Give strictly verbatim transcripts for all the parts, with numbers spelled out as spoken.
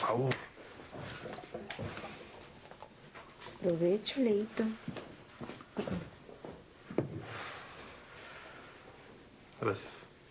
favor. Provecho, Leito. Gracias.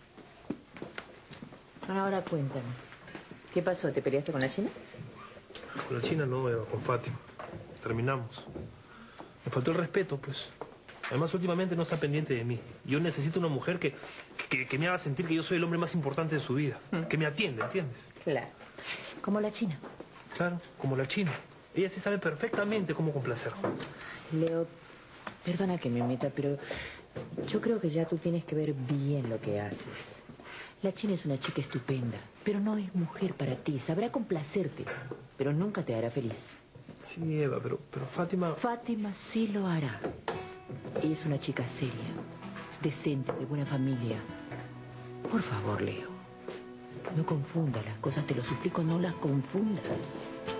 Ahora cuéntame. ¿Qué pasó? ¿Te peleaste con la China? Con la China no, Eva, con Fátima. Terminamos. Me faltó el respeto, pues. Además, últimamente no está pendiente de mí. Yo necesito una mujer que, que, que me haga sentir que yo soy el hombre más importante de su vida. Que me atiende, ¿entiendes? Claro. Como la China. Claro, como la China. Ella sí sabe perfectamente cómo complacerme. Leo, perdona que me meta, pero yo creo que ya tú tienes que ver bien lo que haces. La China es una chica estupenda, pero no es mujer para ti. Sabrá complacerte, pero nunca te hará feliz. Sí, Eva, pero, pero Fátima... Fátima sí lo hará. Ella es una chica seria, decente, de buena familia. Por favor, Leo, no confundas las cosas, te lo suplico, no las confundas.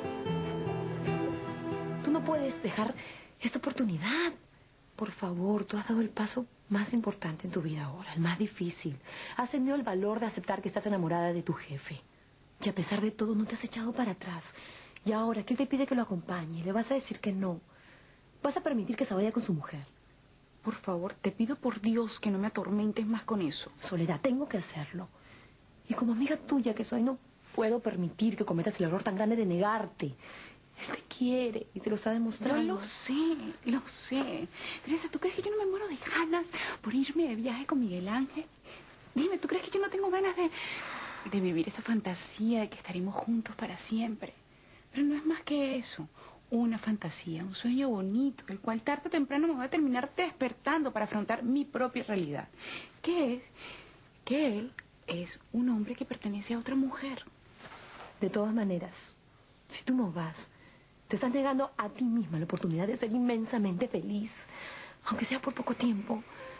Tú no puedes dejar esta oportunidad. Por favor, tú has dado el paso más importante en tu vida ahora, el más difícil. Has tenido el valor de aceptar que estás enamorada de tu jefe. Y a pesar de todo, no te has echado para atrás. Y ahora, ¿qué te pide que lo acompañe? ¿Le vas a decir que no? ¿Vas a permitir que se vaya con su mujer? Por favor, te pido por Dios que no me atormentes más con eso. Soledad, tengo que hacerlo. Y como amiga tuya que soy, no puedo permitir que cometas el error tan grande de negarte. Él te quiere y te lo está demostrando. Yo lo sé, lo sé. Teresa, ¿tú crees que yo no me muero de ganas por irme de viaje con Miguel Ángel? Dime, ¿tú crees que yo no tengo ganas de, de vivir esa fantasía de que estaremos juntos para siempre? Pero no es más que eso. Una fantasía, un sueño bonito, el cual tarde o temprano me voy a terminar despertando para afrontar mi propia realidad. ¿Qué es? Que él es un hombre que pertenece a otra mujer. De todas maneras, si tú no vas, te estás negando a ti misma la oportunidad de ser inmensamente feliz, aunque sea por poco tiempo.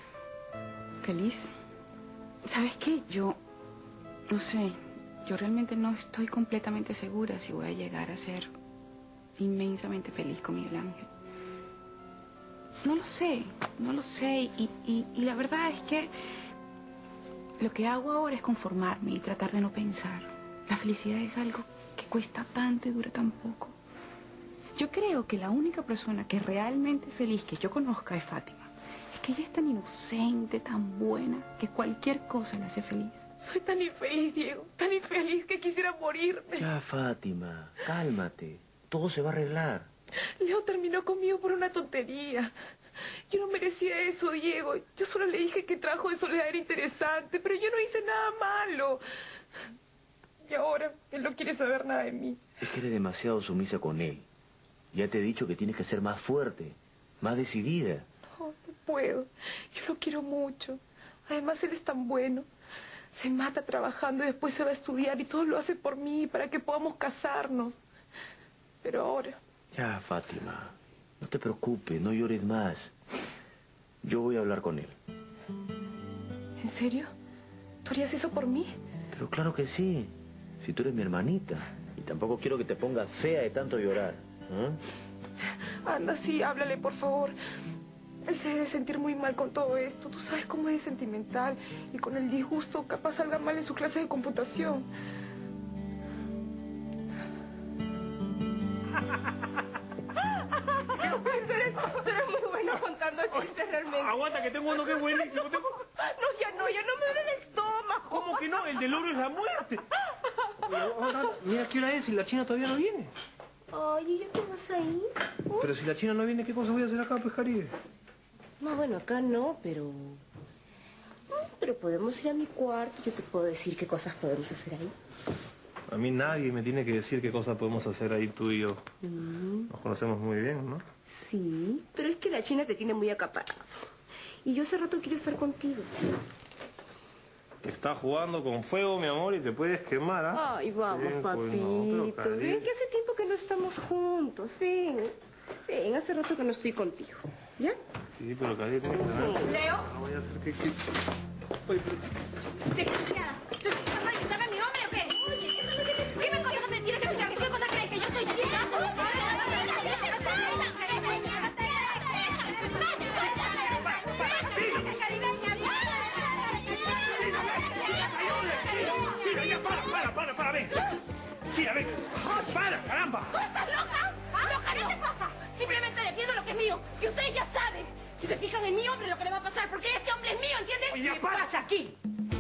¿Feliz? ¿Sabes qué? Yo, no sé, yo realmente no estoy completamente segura si voy a llegar a ser inmensamente feliz con Miguel Ángel. No lo sé, no lo sé. Y, y, y la verdad es que lo que hago ahora es conformarme y tratar de no pensar. La felicidad es algo que cuesta tanto y dura tan poco. Yo creo que la única persona que es realmente feliz que yo conozca es Fátima. Es que ella es tan inocente, tan buena, que cualquier cosa la hace feliz. Soy tan infeliz, Diego, tan infeliz que quisiera morirme. Ya, Fátima, cálmate. Todo se va a arreglar. Leo terminó conmigo por una tontería. Yo no merecía eso, Diego. Yo solo le dije que el trabajo de Soledad era interesante, pero yo no hice nada malo. Y ahora él no quiere saber nada de mí. Es que eres demasiado sumisa con él. Ya te he dicho que tienes que ser más fuerte, más decidida. No, no puedo. Yo lo quiero mucho. Además, él es tan bueno. Se mata trabajando y después se va a estudiar y todo lo hace por mí, para que podamos casarnos. Pero ahora... Ya, Fátima, no te preocupes, no llores más. Yo voy a hablar con él. ¿En serio? ¿Tú harías eso por mí? Pero claro que sí, si tú eres mi hermanita. Y tampoco quiero que te pongas fea de tanto llorar. ¿Eh? Anda, sí, háblale, por favor. Él se debe sentir muy mal con todo esto. Tú sabes cómo es sentimental. Y con el disgusto, capaz salga mal en su clase de computación. Tú eres, tú eres muy bueno contando chistes, realmente. Aguanta, que tengo uno que es buenísimo. Tengo... No, ya no, ya no me duele el estómago. ¿Cómo que no? El del oro es la muerte. Oye, aguanta, mira qué hora es y la China todavía no viene. Ay, ¿y ya te vas a ir? ¿Oh? Pero si la China no viene, ¿qué cosa voy a hacer acá, pues, Caribe? No, bueno, acá no, pero... Pero podemos ir a mi cuarto. Yo te puedo decir qué cosas podemos hacer ahí. A mí nadie me tiene que decir qué cosa podemos hacer ahí tú y yo. Mm. Nos conocemos muy bien, ¿no? Sí, pero es que la China te tiene muy acaparado. Y yo hace rato quiero estar contigo. Estás jugando con fuego, mi amor, y te puedes quemar, ¿ah? Ay, vamos, Bien, pues, papito. no, pero, Caribe. Ven, que hace tiempo que no estamos juntos. Ven, ven, hace rato que no estoy contigo. ¿Ya? Sí, pero Caribe tiene que tener... Leo. No voy a hacer que... que... Oye, pero... Desgraciada. ¿Tú estás a ayudarme a mi hombre o qué? Oye, dime cosas que me tienes que explicar. ¿Qué cosa crees? ¿Que yo soy ciega? ¡Para, para, para, para! ¡Ven! ¡Sí, ven! ¡Oye! ¡Para, caramba! ¿Tú estás loca? ¿Loca? ¿Qué te pasa? Simplemente defiendo lo que es mío. Y ustedes ya saben. Si se fijan en mi hombre, lo que le va a pasar. Porque este hombre es mío, ¿entiendes? Oye, ¿Qué para. pasa aquí?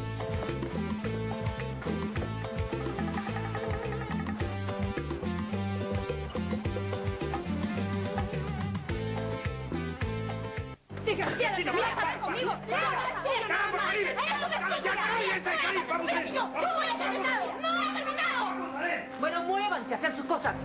Desgraciada, ¿te vas a ver conmigo? No, no es tuyo nada más. Eres un estúpido. Yo no he terminado. No he terminado. Bueno, muévanse a hacer sus cosas.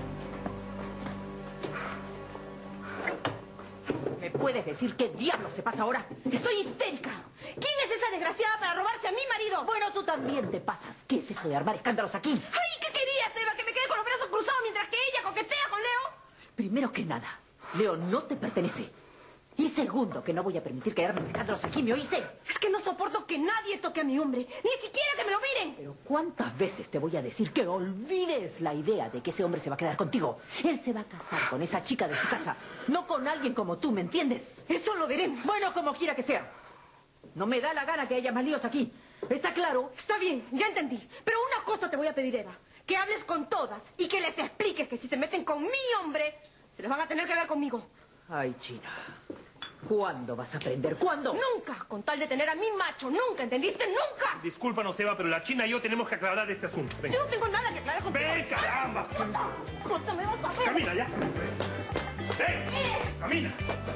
¿Me puedes decir qué diablos te pasa ahora? Estoy histérica. ¿Quién es esa desgraciada para robarse a mi marido? Bueno, tú también te pasas. ¿Qué es eso de armar escándalos aquí? Ay, ¿qué querías, Eva? ¿Que me quede con los brazos cruzados mientras que ella coquetea con Leo? Primero que nada, Leo no te pertenece. Y segundo, que no voy a permitir que armen escándalos aquí, ¿me oíste? Es que no soporto que nadie toque a mi hombre. Ni siquiera que me lo miren. Pero ¿cuántas veces te voy a decir que olvides la idea de que ese hombre se va a quedar contigo? Él se va a casar con esa chica de su casa, no con alguien como tú, ¿me entiendes? Eso lo veremos. Bueno, como quiera que sea. No me da la gana que haya más líos aquí. ¿Está claro? Está bien, ya entendí. Pero una cosa te voy a pedir, Eva. Que hables con todas y que les expliques que si se meten con mi hombre, se les van a tener que ver conmigo. Ay, China. ¿Cuándo vas a aprender? ¿Cuándo? Nunca, con tal de tener a mi macho. Nunca, ¿entendiste? Nunca. Discúlpanos, Eva, pero la China y yo tenemos que aclarar este asunto. Ven. Yo no tengo nada que aclarar contigo. ¡Ven, caramba! ¿Cuánto me vas a ver? ¡Camina, ya! ¡Ven! ¡Camina!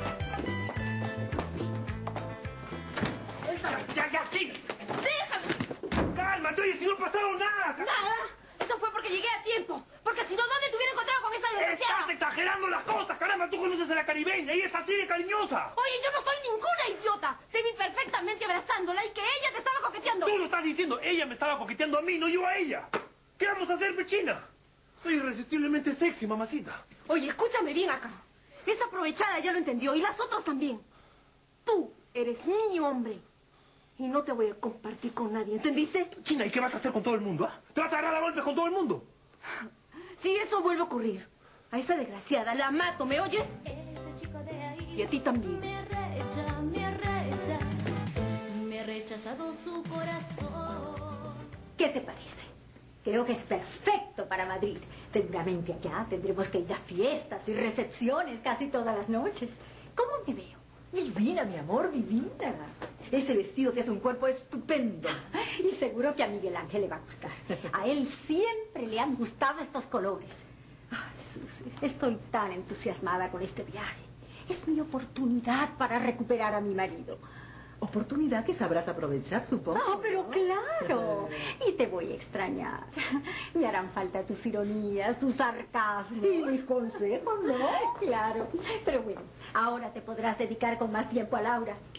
¡Ya, ya, ya, China! ¡Déjame! ¡Cálmate, oye, si no ha pasado nada! Nada. Eso fue porque llegué a tiempo. Porque si no, ¿dónde te hubiera encontrado con esa desgraciada? ¡Estás exagerando las cosas, caramba! Tú conoces a la caribeña, ella es así de cariñosa. Oye, yo no soy ninguna idiota. Te vi perfectamente abrazándola y que ella te estaba coqueteando. Tú lo estás diciendo, ella me estaba coqueteando a mí, no yo a ella. ¿Qué vamos a hacer, Pechina? Soy irresistiblemente sexy, mamacita. Oye, escúchame bien acá. Esa aprovechada ya lo entendió y las otras también. Tú eres mi hombre. Y no te voy a compartir con nadie, ¿entendiste? China, ¿y qué vas a hacer con todo el mundo, ah? ¿Te vas a agarrar a golpes con todo el mundo? Si eso vuelve a ocurrir, a esa desgraciada la mato, ¿me oyes? Y a ti también. Me recha, me recha, me ha rechazado su corazón. ¿Qué te parece? Creo que es perfecto para Madrid. Seguramente allá tendremos que ir a fiestas y recepciones casi todas las noches. ¿Cómo me veo? Divina, mi amor, divina. Ese vestido te hace un cuerpo estupendo. Y seguro que a Miguel Ángel le va a gustar. A él siempre le han gustado estos colores. Ay, Susi, estoy tan entusiasmada con este viaje. Es mi oportunidad para recuperar a mi marido. Oportunidad que sabrás aprovechar, supongo. No, pero claro. Y te voy a extrañar. Me harán falta tus ironías, tus sarcasmos. Y mis consejos, ¿no? Claro. Pero bueno, ahora te podrás dedicar con más tiempo a Laura.